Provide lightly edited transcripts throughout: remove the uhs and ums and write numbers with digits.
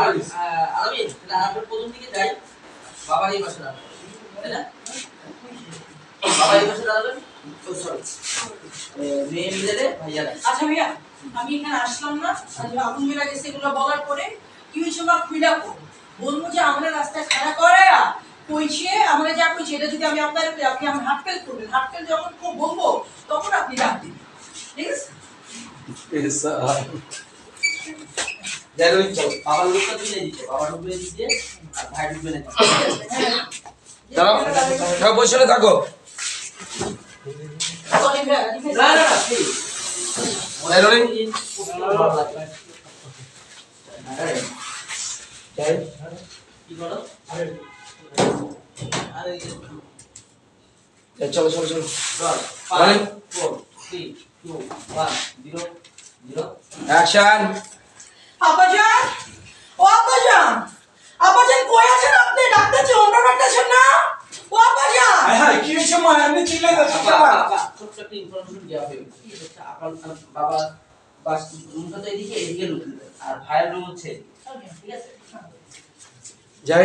আলামিন আমরা প্রথম দিকে যাই বাবার এই পাশে দাঁড়াবেন তাই না বাবা এই পাশে দাঁড়াবেন ও সরি মেয়ে মিলে ভাইয়ারা আচ্ছা ভাইয়া আমি এখানে আসলাম না আপনি মেরা গেছে এগুলো বলার পরে কি হয়েছে বা খুইলা বলবো যে আমরা রাস্তায় খাড়া করে কইছে আমরা যা কইছে এটা যদি আমি আপনার আপনি আমার হাতকাল করবেন হাতকাল যখন বলবো তখন আপনি ডাক দিবেন ঠিক আছে যাই রইন চল বাবার লোকটা তুলে দিতে বাবার লোকটা দিতে আর ভাই ঢুকবে না দাঁড়াও সব বসে থাকো সরি ভাইয়া না না না প্লিজ যাই রইন যাই কি করো আরে চলো চলো চলো চল 5 4 3 2 1 0 0 অ্যাকশন আব্বাজান ও আব্বাজান কই আছেন আপনি ডাক্তারজি অন্ডার ডাক্তারছেন না ও আব্বাজান হ্যাঁ কি হচ্ছে মা এমনি চিল্লাই যাচ্ছে বাবা ছোট্ট একটা ইনফরমেশন দেওয়া হবে কি হচ্ছে আপনার বাবা বাস রুমটা তো এদিকে লুকিয়ে আর ভাইয়ের রুম হচ্ছে ঠিক আছে যাই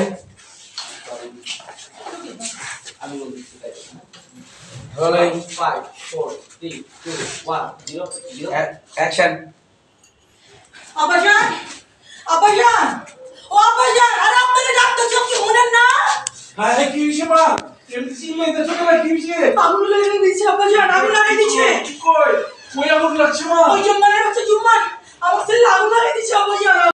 আমি বলছি তাই রোলিং 5 4 3 2 1 0 অ্যাকশন আব্বাজান ও আব্বাজান আরে আপনাদের ডাক্তার চোখ কি শুনেন না হ্যাঁ কি হচ্ছে মা এমনি চিল্লাই যাচ্ছে না কি হচ্ছে আগুন লাগিয়ে দিয়েছে আব্বাজান আগুন লাগিয়ে দিয়েছে কই কই আগুন লাগছে মা ওই জুম্মানের হচ্ছে জুম্মান আমার ছেলে আগুন লাগিয়ে দিয়েছে আব্বাজান